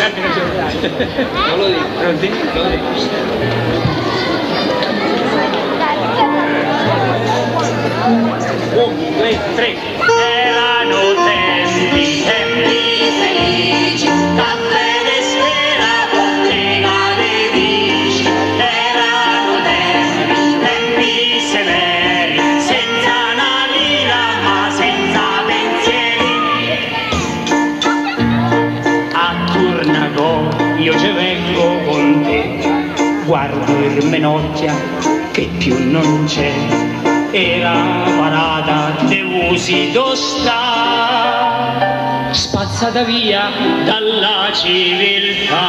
Non lo dico. Non lo dico. Un, due, tre. Erano tempi felici, caffè de sfera, bottega dei vici. Erano tempi severi, senza una lira ma senza pensieri. A Turnago io ci vengo con te, guardo il Menocchia che più non c'è. Era parata de usi d'osta, spazzata via dalla civiltà.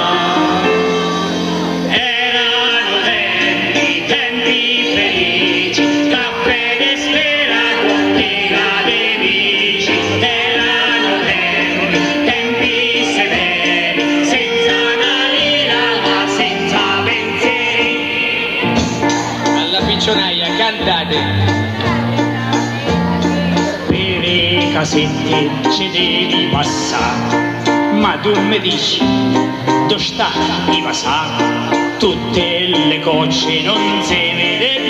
Erano tempi felici, caffè de sfera, bottega dei vici. Erano tempi severi, senza una lira ma senza pensieri. Alla piccionaia, cantate! Per i casetti ci devi passare, ma tu mi dici, dove sta i passare? Tutte le cocce non si vede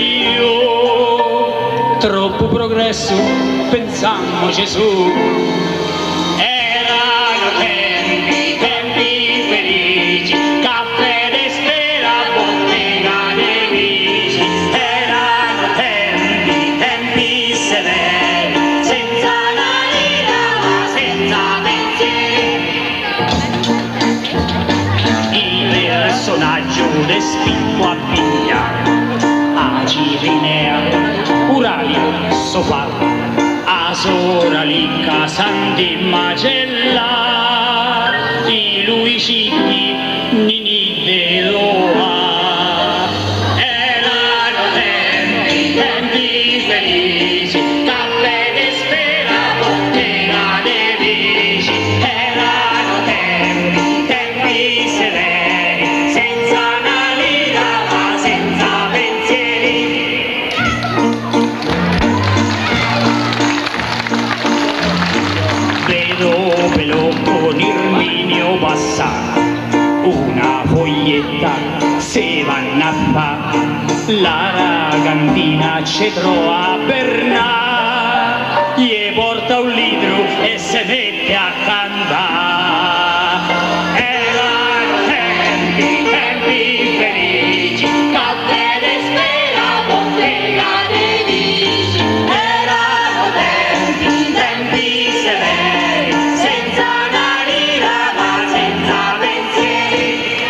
più, troppo progresso, pensammoci su. Erano tempi felici, caffè de sfera, bottega dei vici. Erano tempi severi, senza una lira ma senza pensieri. Il personaggio de Spicco a Piglia, a Cirinea, Uraio, Sofà, a Soralicca, Santi Macella, di Luicigni, Nini de Loa. Erano tempi felici, caffè de sfera, bottega dei vici. Erano tempi severi, senza una lira ma senza pensieri. Vedo pelo con Irminio passare, una foglietta se vanno a fa, la ragazzina ci trova a Bernà, gli porta un litro e se mette a cantare. Erano tempi felici, caffè de sfera, bottega dei vici. Erano tempi severi, senza una lira ma senza pensieri.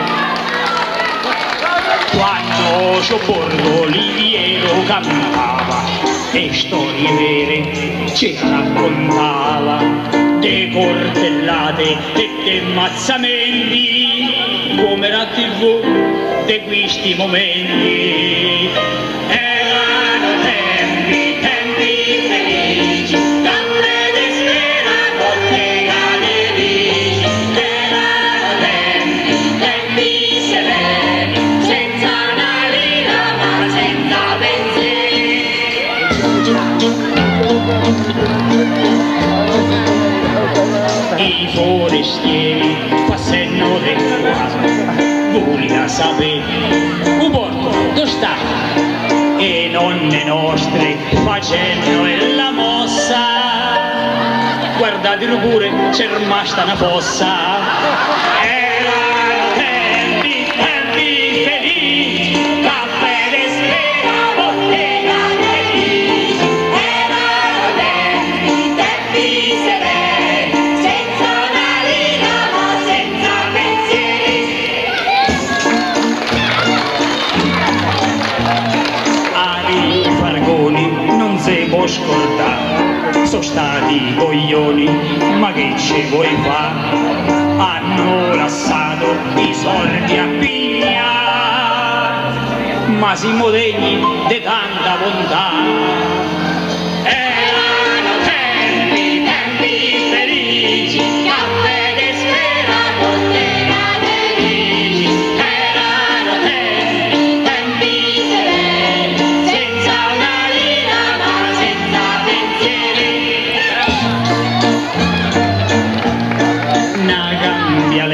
Quando Gioborgo Oliviero cantava e storie vere ci raccontava, de coltellate e de mazzamenti, come la TV de questi momenti. Erano tempi felici, caffè de sfera, bottega dei vici. Erano tempi severi, senza una lira ma senza pensieri. I forestieri passano di qua, vogliono sapere un porto dove sta, e nonne nostre facendo la mossa. Guardatelo pure, c'è rimasta una fossa. Erano tempi felici, caffè de sfera, bottega dei vici. Erano tempi severi, senza una lira ma senza pensieri. Ai Fargoni non si può scordare, sono stati coglioni, ma che ci vuoi fare? Hanno lasciato i soldi a piglia, ma siamo degni di tanta bontà. Erano tempi felici, caffè de sfera, bottega dei vici. Erano tempi severi, senza una lira ma senza pensieri. Una cambia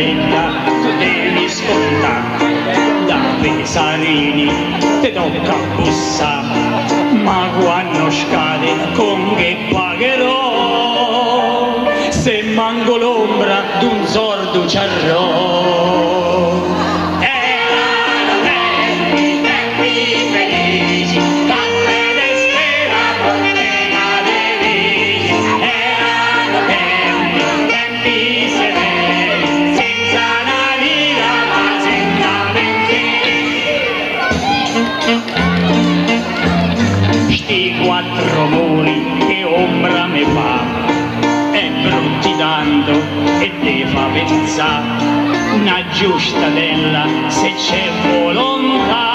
quattrini te tocca bussare, ma quando scade con che pagherò se manco l'ombra d'un sordo c'arrò. Erano tempi felici, caffè d'espera, bottega de vici. Erano tempi severi, senza una lira ma senza pensieri. Sti quattro muri che ombra me fa, è brutti tanto e te fa pensare, una giustadella se c'è volontà,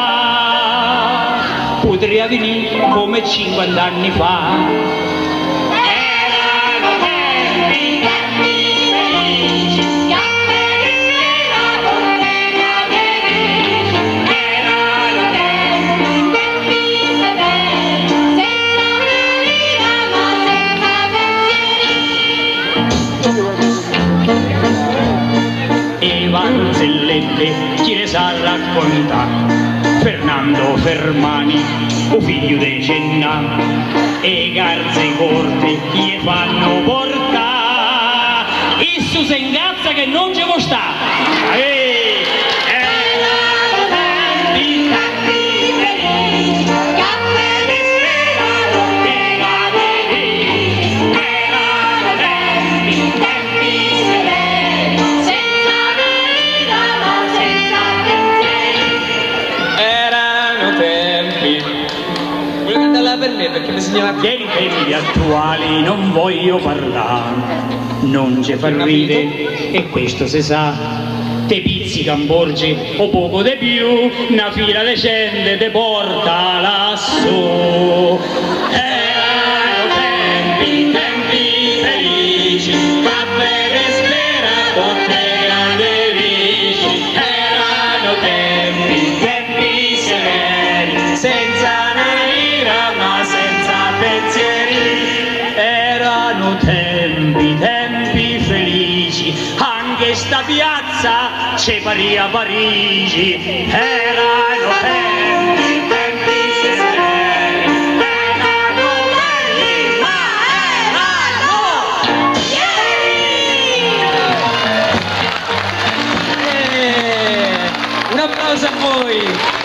potrei venire come 50 anni fa. Erano tempi felici, caffè d'espera, bottega de vici. Erano tempi severi, senza una lira ma senza pensieri. E Vanzellette chi ne sa raccontare, Fernando Fermani, o figlio de Cenna, e garze corte gli fanno portare, isso se ingazza che non ci può stare. Erano tempi felici, caffè d'espera, bottega de vici. Erano tempi severi, senza una lira ma senza pensieri. Erano tempi. Volevo cantarla per me perché mi segnava. Dei tempi attuali non voglio parlare, non ci fa ridere e questo si sa, te pizzica un borgi o poco di più, una fila decente te porta lassù. Erano tempi felici, caffè d'espera, bottega de vici. Erano tempi severi, senza una lira ma senza pensieri. Erano tempi felici, anche sta piazza c'è paria Parigi. Erano tempi severi, erano belli ma erano ieri. Un applauso a voi.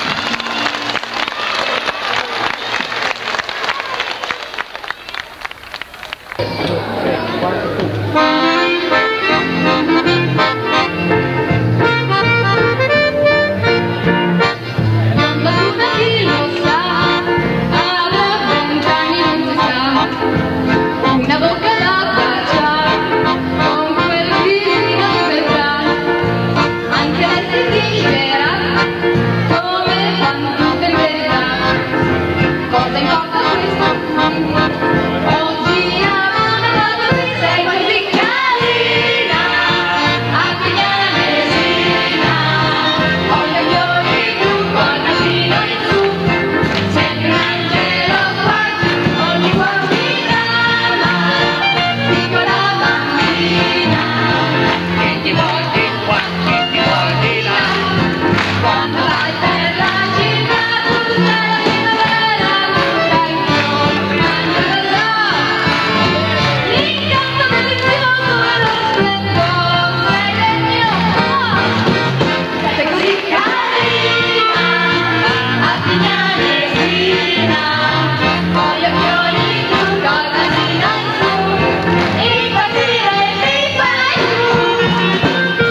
Una bocca da baciare, con quel viso di non vedrai, anche lei si dicerà, come fanno tutte le verità. Cosa importa questo? Oggi amata così, sei così carina, a pigliare Messina, con gli occhi blu, col nasino in su, sempre un angelo qua, ogni cuore mi ama, piccola bambina, che ti volti qua, che ti volti là, quando vai per la città, tu sei la primavera, tu sei il giorno, là. L'incanto delizioso e lo splendore, sei del mio cuore, sei così carina, a pigliare Messina, con gli occhioni blu, col nasino in su, impazzire mi fai tu.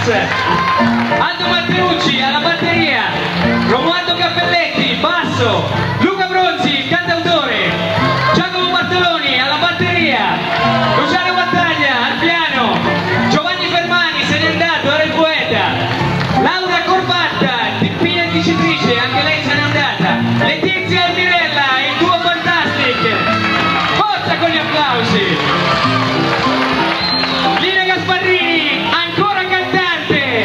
Aldo Matteucci alla batteria, Romualdo Cappelletti, basso, Luca Bronzi, cantautore, Giacomo Bartoloni alla batteria, Luciano Battaglia al piano, Giovanni Fermani se n'è andato, era il poeta, Laura Corbatta, fine dicitrice, anche lei se n'è andata, Letizia Almirella, il duo Fantastic, forza con gli applausi, Lina Gasparrini, ancora cantante,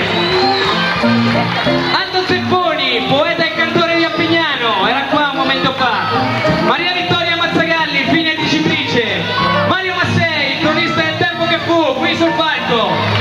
Anton Zepponi, poeta e cantore di Appignano, era qua un momento fa, Maria Vittoria Mazzagalli, fine dicitrice, Mario Massei, cronista del tempo che fu, qui sul palco,